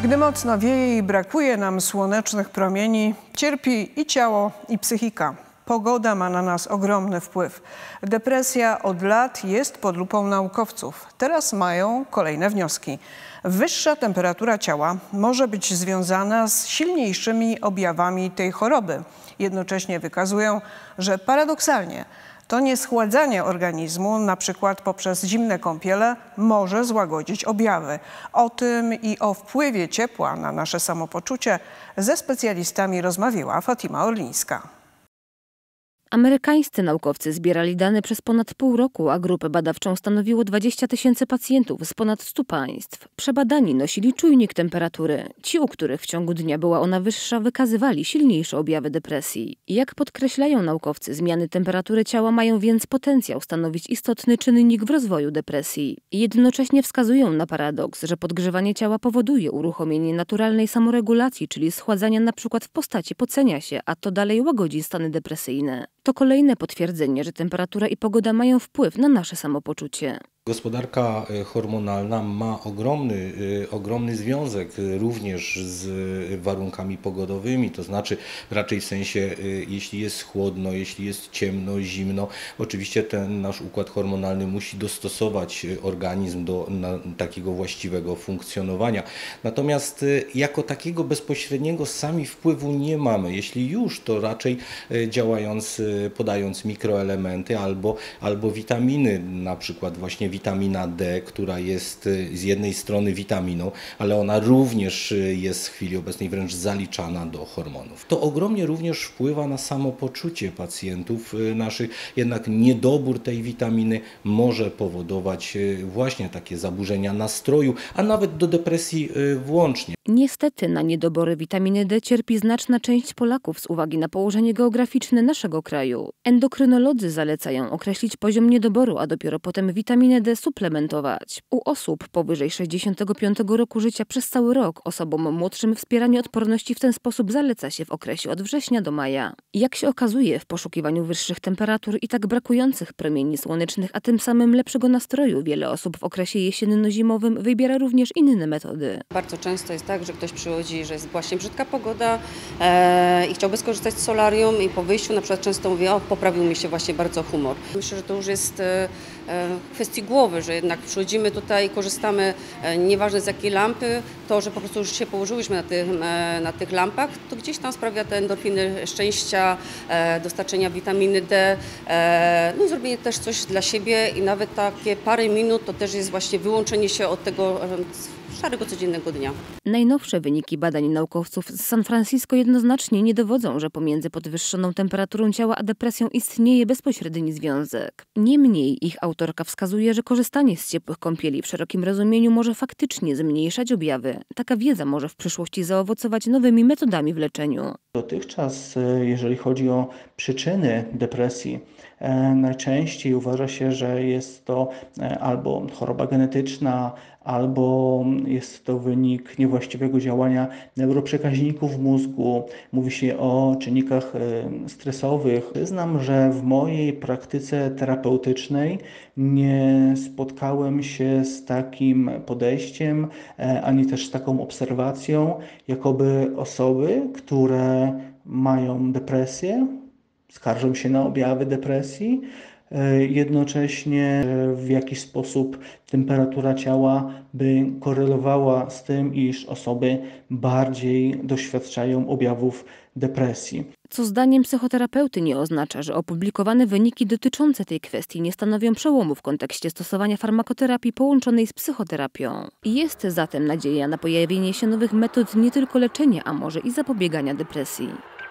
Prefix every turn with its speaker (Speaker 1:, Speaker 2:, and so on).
Speaker 1: Gdy mocno wieje i brakuje nam słonecznych promieni, cierpi i ciało, i psychika. Pogoda ma na nas ogromny wpływ. Depresja od lat jest pod lupą naukowców. Teraz mają kolejne wnioski. Wyższa temperatura ciała może być związana z silniejszymi objawami tej choroby. Jednocześnie wykazują, że paradoksalnie to nieschładzanie organizmu, na przykład poprzez zimne kąpiele, może złagodzić objawy. O tym i o wpływie ciepła na nasze samopoczucie ze specjalistami rozmawiała Fatima Orlińska.
Speaker 2: Amerykańscy naukowcy zbierali dane przez ponad pół roku, a grupę badawczą stanowiło 20 000 pacjentów z ponad 100 państw. Przebadani nosili czujnik temperatury. Ci, u których w ciągu dnia była ona wyższa, wykazywali silniejsze objawy depresji. Jak podkreślają naukowcy, zmiany temperatury ciała mają więc potencjał stanowić istotny czynnik w rozwoju depresji. Jednocześnie wskazują na paradoks, że podgrzewanie ciała powoduje uruchomienie naturalnej samoregulacji, czyli schładzania np. w postaci pocenia się, a to dalej łagodzi stany depresyjne. To kolejne potwierdzenie, że temperatura i pogoda mają wpływ na nasze samopoczucie.
Speaker 3: Gospodarka hormonalna ma ogromny związek również z warunkami pogodowymi, to znaczy raczej w sensie, jeśli jest chłodno, jeśli jest ciemno, zimno, oczywiście ten nasz układ hormonalny musi dostosować organizm do takiego właściwego funkcjonowania. Natomiast jako takiego bezpośredniego sami wpływu nie mamy. Jeśli już, to raczej podając mikroelementy albo witaminy, na przykład właśnie witamina D, która jest z jednej strony witaminą, ale ona również jest w chwili obecnej wręcz zaliczana do hormonów. To ogromnie również wpływa na samopoczucie pacjentów naszych, jednak niedobór tej witaminy może powodować właśnie takie zaburzenia nastroju, a nawet do depresji włącznie.
Speaker 2: Niestety na niedobory witaminy D cierpi znaczna część Polaków z uwagi na położenie geograficzne naszego kraju. Endokrynolodzy zalecają określić poziom niedoboru, a dopiero potem witaminę D suplementować. U osób powyżej 65 roku życia przez cały rok osobom młodszym wspieranie odporności w ten sposób zaleca się w okresie od września do maja. Jak się okazuje, w poszukiwaniu wyższych temperatur i tak brakujących promieni słonecznych, a tym samym lepszego nastroju, wiele osób w okresie jesienno-zimowym wybiera również inne metody.
Speaker 4: Bardzo często jest tak, że ktoś przychodzi, że jest właśnie brzydka pogoda i chciałby skorzystać z solarium i po wyjściu na przykład często mówi, o, poprawił mi się właśnie bardzo humor. Myślę, że to już jest kwestii głowy, że jednak przychodzimy tutaj, korzystamy, nieważne z jakiej lampy, to, że po prostu już się położyłyśmy na tych lampach, to gdzieś tam sprawia te endorfiny szczęścia, dostarczenia witaminy D, no i zrobienie też coś dla siebie i nawet takie parę minut to też jest właśnie wyłączenie się od tego szarego codziennego dnia.
Speaker 2: Najnowsze wyniki badań naukowców z San Francisco jednoznacznie nie dowodzą, że pomiędzy podwyższoną temperaturą ciała a depresją istnieje bezpośredni związek. Niemniej ich autorka wskazuje, że korzystanie z ciepłych kąpieli w szerokim rozumieniu może faktycznie zmniejszać objawy. Taka wiedza może w przyszłości zaowocować nowymi metodami w leczeniu.
Speaker 5: Dotychczas, jeżeli chodzi o przyczyny depresji, najczęściej uważa się, że jest to albo choroba genetyczna, albo jest to wynik niewłaściwego działania neuroprzekaźników w mózgu. Mówi się o czynnikach stresowych. Przyznam, że w mojej praktyce terapeutycznej nie spotkałem się z takim podejściem, ani też z taką obserwacją, jakoby osoby, które mają depresję, skarżą się na objawy depresji, jednocześnie w jakiś sposób temperatura ciała by korelowała z tym, iż osoby bardziej doświadczają objawów depresji.
Speaker 2: Co zdaniem psychoterapeuty nie oznacza, że opublikowane wyniki dotyczące tej kwestii nie stanowią przełomu w kontekście stosowania farmakoterapii połączonej z psychoterapią. Jest zatem nadzieja na pojawienie się nowych metod nie tylko leczenia, a może i zapobiegania depresji.